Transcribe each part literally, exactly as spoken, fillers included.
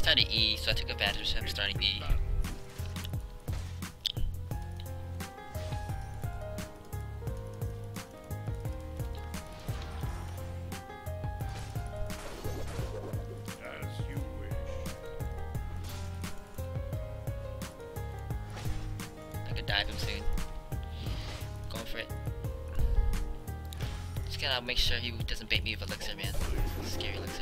started E, so I took advantage of him starting E. As you wish. I could dive him soon. Going for it. Just gotta make sure he doesn't bait me with elixir, man. Scary elixir.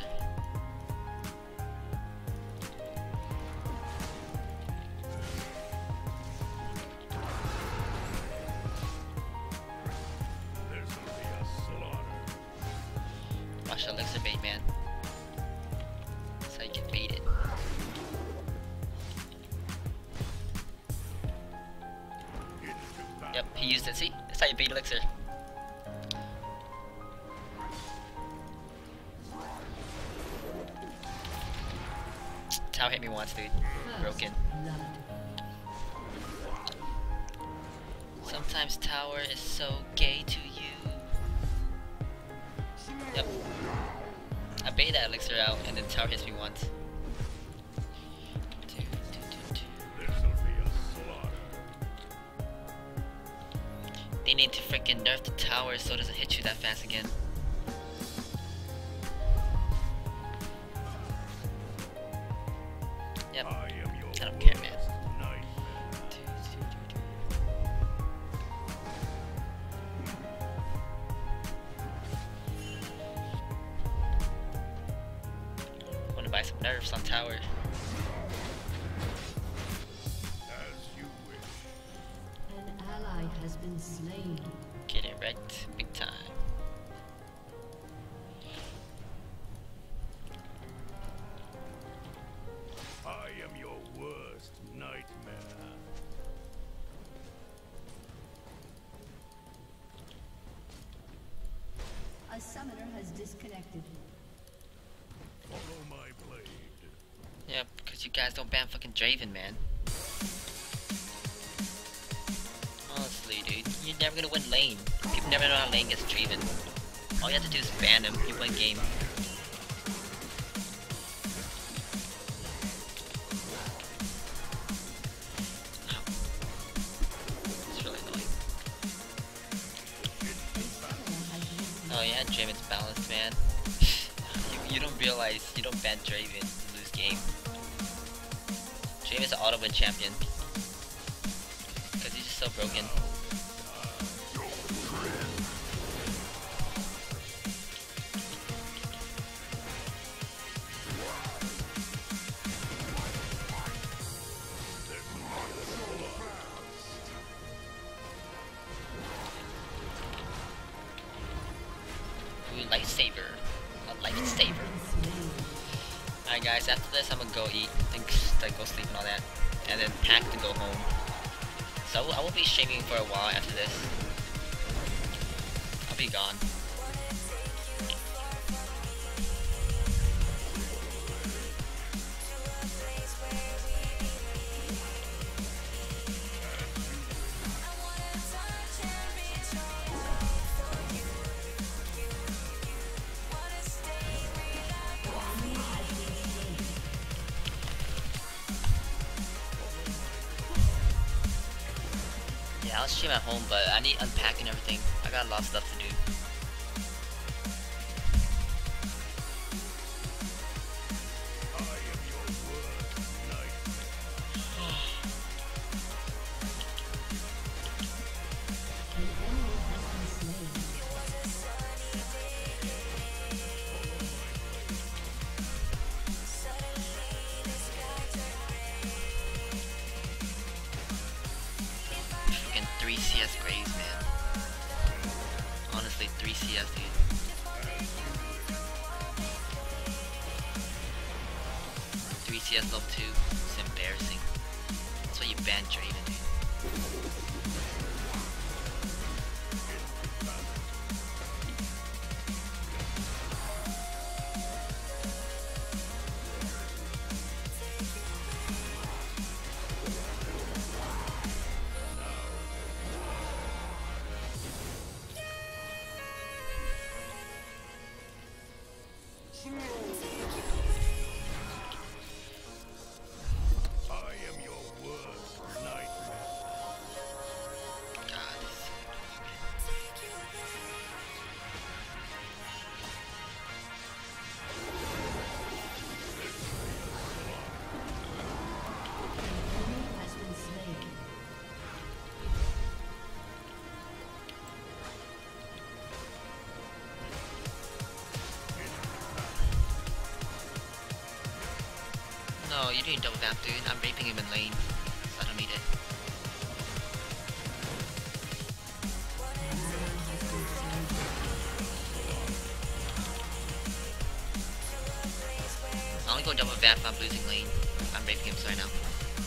Watch the elixir bait, man. That's how you get baited. Yep, he used it. See? That's how you bait elixir. Tower hit me once, dude. Broken. Sometimes tower is so gay to you. Yep. I baited that elixir out and then tower hits me once. Two, two, two, two. This'll be a slaughter. They need to freaking nerf the tower so it doesn't hit you that fast again. Yep. I am your I don't care, man. worst nightmare. Two, two, two, two. Wanna buy some nerfs on tower. As you wish. An ally has been slain. Get it wrecked big time. I am your worst nightmare. A summoner has disconnected. Follow my blade. Yep, because you guys don't ban fucking Draven, man. Honestly, dude, you're never gonna win lane. People never know how lane gets Draven. All you have to do is ban him, you win game. Ow. It's really annoying. Oh yeah, Draven's balanced, man. you, you don't realize you don't ban Draven to lose game. Draven's an auto win champion. Because he's just so broken. Ooh, lifesaver. A lifesaver. Alright guys, after this I'm gonna go eat, think like go sleep and all that. And then pack to go home. So I will, I will be streaming for a while after this. I'll be gone. Yeah, I'll stream at home, but I need unpacking everything. I got a lot of stuff to do. I am your worst nightmare. An enemy has been slain. Freaking three C S Graves, man. Honestly, three C S, dude. three C S level two. It's embarrassing. That's why you ban Draven, dude. you're doing double vamp, dude. I'm raping him in lane, so I don't need it. I only go double vamp if I'm losing lane. I'm raping him so right now.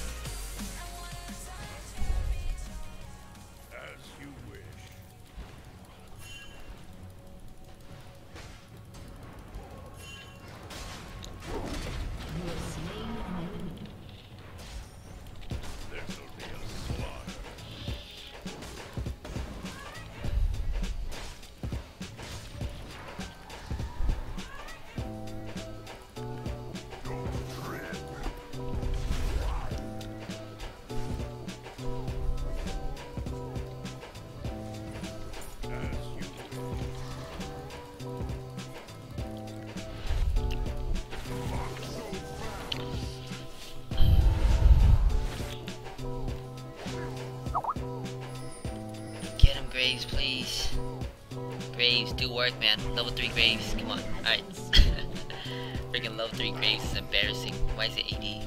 As you wish. You have slain an enemy. This'll be a slaughter. As you wish. Get him, Graves, please. Graves, do work, man. Level three Graves, come on. Alright. Freaking level three Graves is embarrassing. Why is it A D?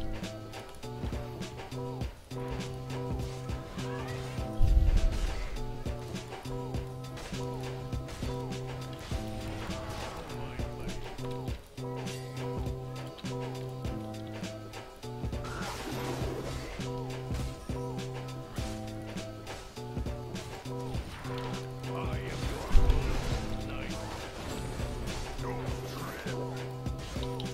I am your knight. Don't trip.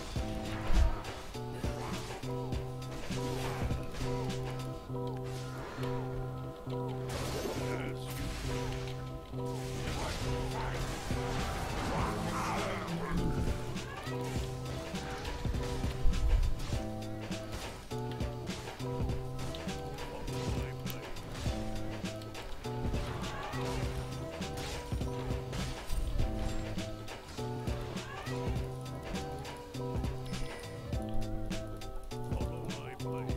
As you follow my blade. Follow my blade.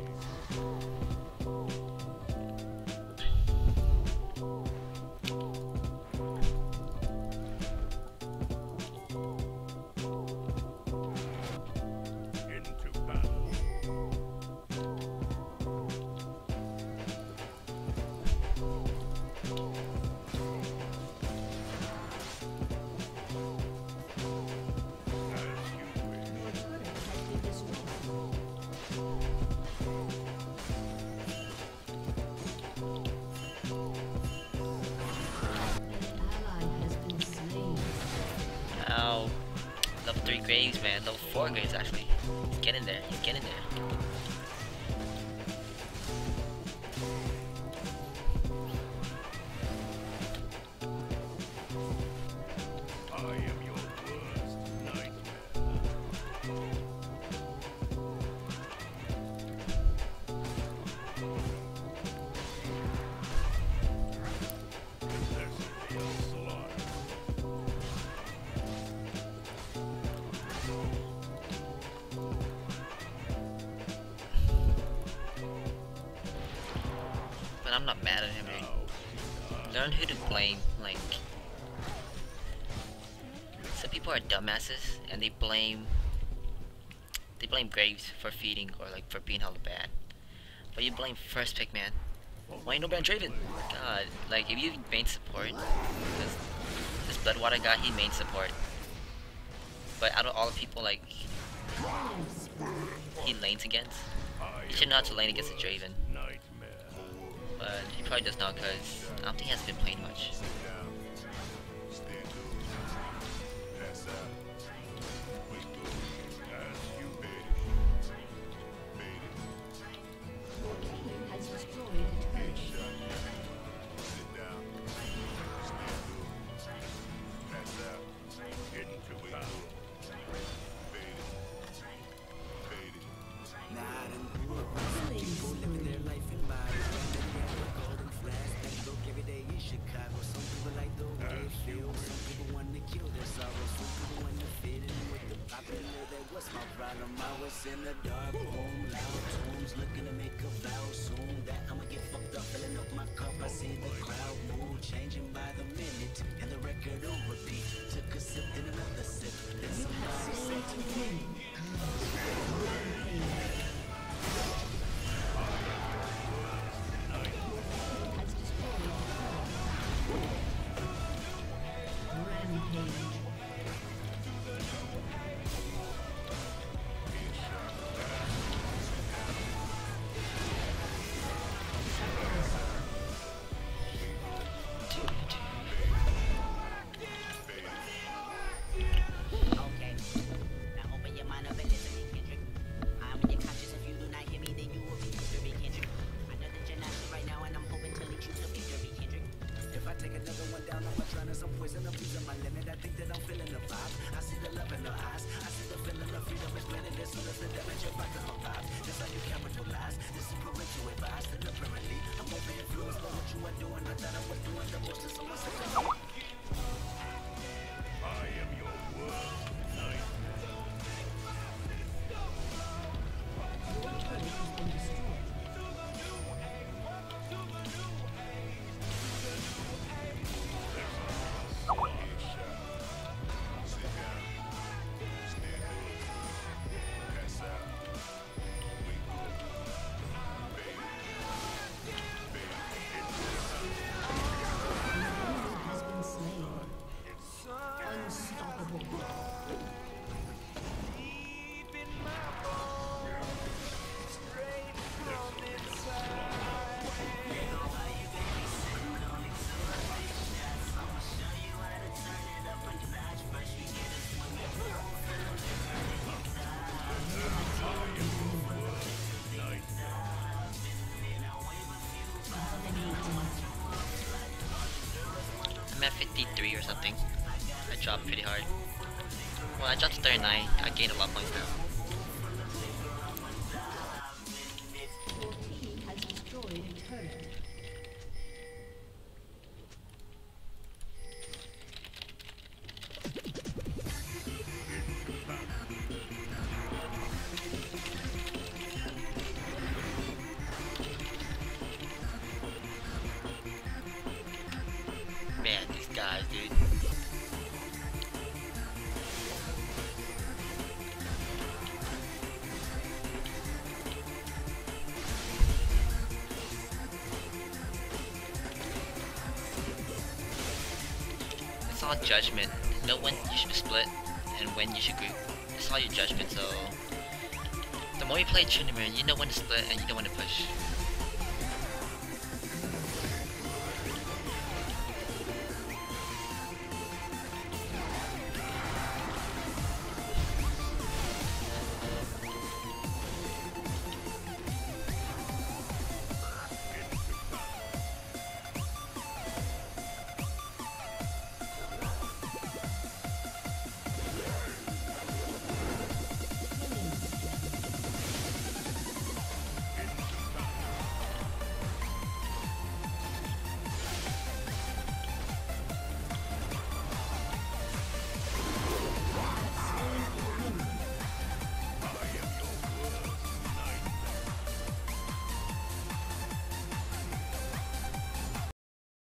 Into battle. As you wish. Your turret has been destroyed. An ally has been slain. Ow. Level three Graves, man. Level four Graves, actually. He's getting there. He's getting there. I am your worst nightmare. This'll be a slaughter. But I'm not mad at him, dude. Now, Learn who to blame. Like, some people are dumbasses and they blame they blame Graves for feeding or like for being hella bad. But you blame first pick, man. Why ain't no ban Draven? God, like if you main support, this this Bloodwater guy, he main support. But out of all the people like he lanes against, I he should know how to lane against a Draven. nightmare. But he probably does not because I don't think he has been playing much. As you wish. Your team has destroyed a turret. Into battle. Killing spree. In the dark room, loud tunes, looking to make a vow soon that I'ma get fucked up, filling up my cup. I see the crowd move, changing by the minute, and the record will repeat. Took a sip, then another sip, then You have somebody slain said to an me, enemy. Rampage. take another one down, I'ma drown in some poison, I'm losing my limit. I think that I'm feeling the vibe. I see the love in her eyes. I see the feeling of freedom explaining as soon as the damage your back to my vibes. Just how you capitalize. This is parental advice. And apparently, I'm over influenced by what you are doing. I thought I was doing the most, so I said, I am your worst nightmare. Your turret has been destroyed. Has been slain. Unstoppable. I'm at fifty-three or something. I dropped pretty hard. Well, I dropped to thirty-nine. I gained a lot of points now. Your team has destroyed a turret. Man, these guys, dude. It's all judgment. Know when you should split and when you should group. It's all your judgment, so the more you play tournament, you know when to split and you know when to push.